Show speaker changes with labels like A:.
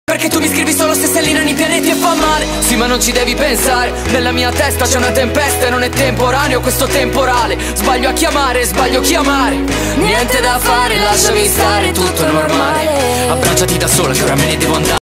A: Perché tu mi scrivi solo se sei lì nei pianeti e fa male. Sì, ma non ci devi pensare, nella mia testa c'è una tempesta e non è temporaneo questo temporale. Sbaglio a chiamare, sbaglio a chiamare. Niente da fare, lasciami stare, tutto è normale. Abbracciati da sola che ora me ne devo andare.